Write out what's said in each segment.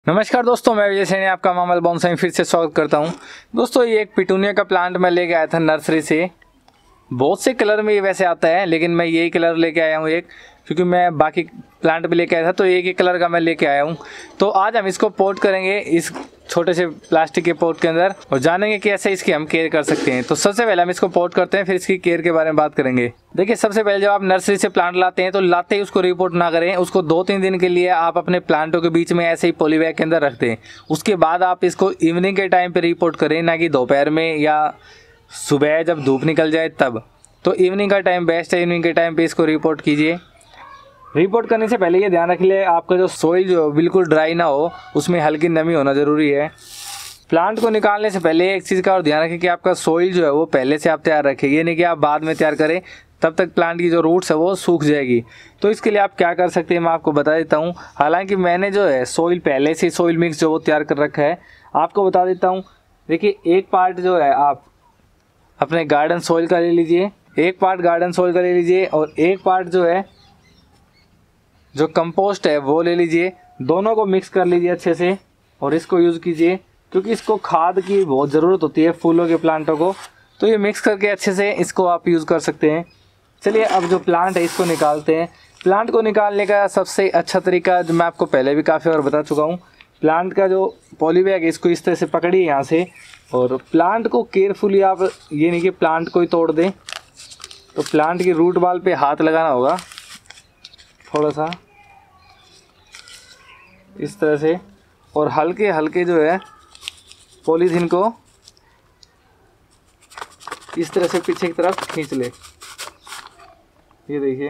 नमस्कार दोस्तों, मैं विजय सैनी आपका मामल बॉन्साई फिर से स्वागत करता हूं। दोस्तों ये एक पिटूनिया का प्लांट मैं लेके आया था नर्सरी से। बहुत से कलर में ये वैसे आता है, लेकिन मैं यही कलर लेके आया हूं एक, क्योंकि मैं बाकी प्लांट भी लेके आया था तो एक ही कलर का मैं लेके आया हूं। तो आज हम इसको पोट करेंगे इस छोटे से प्लास्टिक के पोट के अंदर और जानेंगे कि कैसे इसकी हम केयर कर सकते हैं। तो सबसे पहले हम इसको पोट करते हैं, फिर इसकी केयर के बारे में बात करेंगे। देखिए, सबसे पहले जब आप नर्सरी से प्लांट लाते हैं तो लाते ही उसको रिपोर्ट ना करें। उसको 2-3 दिन के लिए आप अपने प्लांटों के बीच में ऐसे ही पॉली बैग के अंदर रख दें। उसके बाद आप इसको इवनिंग के टाइम पे रिपोर्ट करें, ना कि दोपहर में या सुबह जब धूप निकल जाए तब। तो इवनिंग का टाइम बेस्ट है, इवनिंग के टाइम पे इसको रिपोर्ट कीजिए। रिपोर्ट करने से पहले ये ध्यान रखिए आपका जो सोइल जो बिल्कुल ड्राई ना हो, उसमें हल्की नमी होना ज़रूरी है। प्लांट को निकालने से पहले एक चीज़ का और ध्यान रखें कि आपका सोइल जो है वो पहले से आप तैयार रखें। ये नहीं कि आप बाद में तैयार करें, तब तक प्लांट की जो रूट्स है वो सूख जाएगी। तो इसके लिए आप क्या कर सकते हैं मैं आपको बता देता हूँ। हालांकि मैंने जो है सोइल पहले से सोइल मिक्स जो वो तैयार कर रखा है, आपको बता देता हूँ। देखिए, एक पार्ट जो है आप अपने गार्डन सोइल का ले लीजिए, एक पार्ट गार्डन सोइल का ले लीजिए और एक पार्ट जो है जो कंपोस्ट है वो ले लीजिए। दोनों को मिक्स कर लीजिए अच्छे से और इसको यूज़ कीजिए, क्योंकि इसको खाद की बहुत ज़रूरत होती है फूलों के प्लांटों को। तो ये मिक्स करके अच्छे से इसको आप यूज़ कर सकते हैं। चलिए अब जो प्लांट है इसको निकालते हैं। प्लांट को निकालने का सबसे अच्छा तरीका जो मैं आपको पहले भी काफ़ी और बता चुका हूँ, प्लांट का जो पॉली बैग है इसको इस तरह से पकड़िए यहाँ से और प्लांट को केयरफुली आप, ये नहीं कि प्लांट को ही तोड़ दें। तो प्लांट की रूट बॉल पे हाथ लगाना होगा थोड़ा सा इस तरह से, और हल्के हल्के जो है पॉलीथीन को इस तरह से पीछे की तरफ खींच ले। ये देखिए,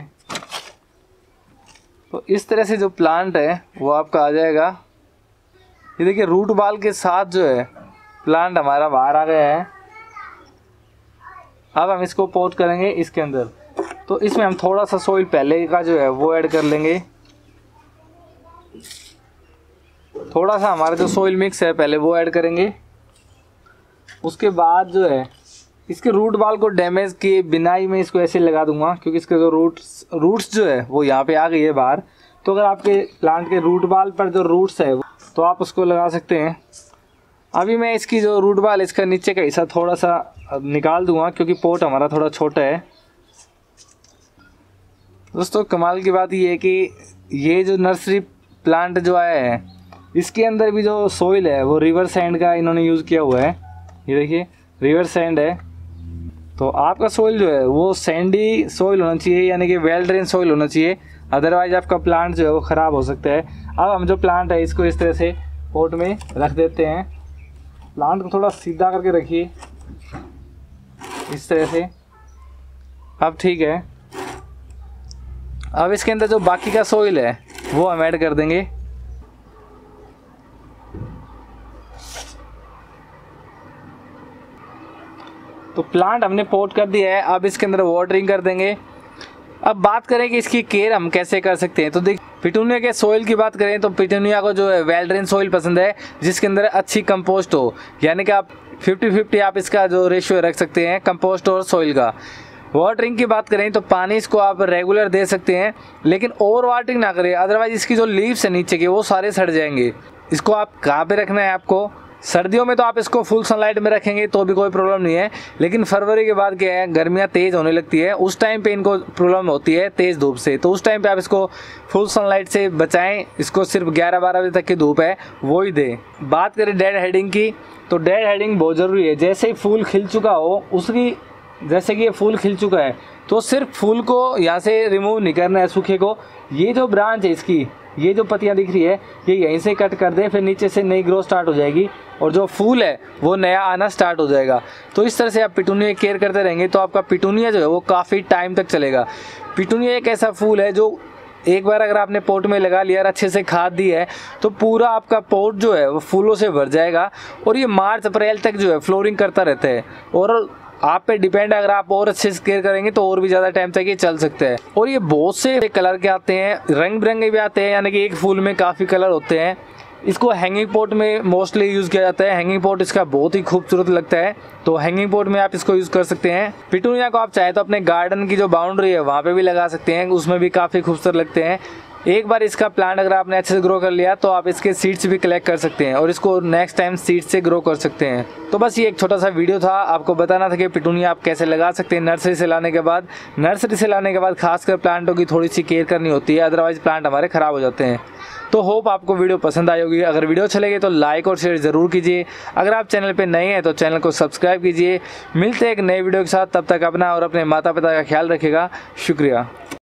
तो इस तरह से जो प्लांट है वो आपका आ जाएगा। ये देखिए, रूट बॉल के साथ जो है प्लांट हमारा बाहर आ गया है। अब हम इसको पोट करेंगे इसके अंदर। तो इसमें हम थोड़ा सा सोइल पहले का जो है वो ऐड कर लेंगे। थोड़ा सा हमारा जो सोइल मिक्स है पहले वो ऐड करेंगे। उसके बाद जो है इसके रूट बॉल को डैमेज किए बिना ही मैं इसको ऐसे लगा दूंगा, क्योंकि इसके जो रूट्स जो है वो यहाँ पे आ गई है बाहर। तो अगर आपके प्लांट के रूट बॉल पर जो रूट्स है तो आप उसको लगा सकते हैं। अभी मैं इसकी जो रूट बॉल इसका नीचे का हिस्सा थोड़ा सा निकाल दूंगा, क्योंकि पोट हमारा थोड़ा छोटा है। दोस्तों, कमाल की बात ये है कि ये जो नर्सरी प्लांट जो आया है इसके अंदर भी जो सोइल है वो रिवर सैंड का इन्होंने यूज़ किया हुआ है। ये देखिए, रिवर सैंड है। तो आपका सोइल जो है वो सैंडी सोइल होना चाहिए, यानी कि वेल ड्रेन सोइल होना चाहिए, अदरवाइज आपका प्लांट जो है वो ख़राब हो सकता है। अब हम जो प्लांट है इसको इस तरह से पोट में रख देते हैं। प्लांट को थोड़ा सीधा करके रखिए इस तरह से। अब ठीक है। अब इसके अंदर जो बाकी का सोइल है वो हम ऐड कर देंगे। तो प्लांट हमने पोट कर दिया है, अब इसके अंदर वाटरिंग कर देंगे। अब बात करें कि इसकी केयर हम कैसे कर सकते हैं। तो देख, पिटूनिया के सोइल की बात करें तो पिटूनिया को जो है वेल ड्रेन सोइल पसंद है, जिसके अंदर अच्छी कंपोस्ट हो, यानी कि आप 50-50 आप इसका जो रेशियो रख सकते हैं कंपोस्ट और सोइल का। वाटरिंग की बात करें तो पानी इसको आप रेगुलर दे सकते हैं, लेकिन ओवर वाटरिंग ना करें, अदरवाइज इसकी जो लीव्स है नीचे के वो सारे सड़ जाएंगे। इसको आप कहाँ पे रखना है आपको, सर्दियों में तो आप इसको फुल सनलाइट में रखेंगे तो भी कोई प्रॉब्लम नहीं है, लेकिन फरवरी के बाद क्या है, गर्मियाँ तेज़ होने लगती है, उस टाइम पे इनको प्रॉब्लम होती है तेज़ धूप से। तो उस टाइम पे आप इसको फुल सनलाइट से बचाएं। इसको सिर्फ 11-12 बजे तक की धूप है वो ही दें। बात करें डेड हेडिंग की, तो डेड हेडिंग बहुत ज़रूरी है। जैसे ही फूल खिल चुका हो, उसकी जैसे कि ये फूल खिल चुका है तो सिर्फ फूल को यहाँ से रिमूव नहीं करना है, सूखे को। ये जो ब्रांच है इसकी, ये जो पत्तियाँ दिख रही है, ये यहीं से कट कर दे, फिर नीचे से नई ग्रोथ स्टार्ट हो जाएगी और जो फूल है वो नया आना स्टार्ट हो जाएगा। तो इस तरह से आप पिटूनिया केयर करते रहेंगे तो आपका पिटूनिया जो है वो काफ़ी टाइम तक चलेगा। पिटूनिया एक ऐसा फूल है जो एक बार अगर आपने पोट में लगा लिया और अच्छे से खाद दी है तो पूरा आपका पोट जो है वो फूलों से भर जाएगा और ये मार्च अप्रैल तक जो है फ्लोरिंग करता रहता है। और आप पे डिपेंड, अगर आप और अच्छे से केयर करेंगे तो और भी ज़्यादा टाइम तक ये चल सकता है। और ये बहुत से कलर के आते हैं, रंग बिरंगे भी आते हैं, यानी कि एक फूल में काफ़ी कलर होते हैं। इसको हैंगिंग पॉट में मोस्टली यूज़ किया जाता है। हैंगिंग पॉट इसका बहुत ही खूबसूरत लगता है, तो हैंगिंग पॉट में आप इसको यूज़ कर सकते हैं। पिटूनिया को आप चाहे तो अपने गार्डन की जो बाउंड्री है वहाँ पे भी लगा सकते हैं, उसमें भी काफ़ी खूबसूरत लगते हैं। एक बार इसका प्लांट अगर आपने अच्छे से ग्रो कर लिया तो आप इसके सीड्स भी कलेक्ट कर सकते हैं और इसको नेक्स्ट टाइम सीड्स से ग्रो कर सकते हैं। तो बस ये एक छोटा सा वीडियो था, आपको बताना था कि पिटूनिया आप कैसे लगा सकते हैं नर्सरी से लाने के बाद। नर्सरी से लाने के बाद खासकर प्लांटों की थोड़ी सी केयर करनी होती है, अदरवाइज प्लांट हमारे ख़राब हो जाते हैं। तो होप आपको वीडियो पसंद आई होगी। अगर वीडियो अच्छा लगे तो लाइक और शेयर ज़रूर कीजिए। अगर आप चैनल पे नए हैं तो चैनल को सब्सक्राइब कीजिए। मिलते हैं एक नए वीडियो के साथ, तब तक अपना और अपने माता पिता का ख्याल रखिएगा। शुक्रिया।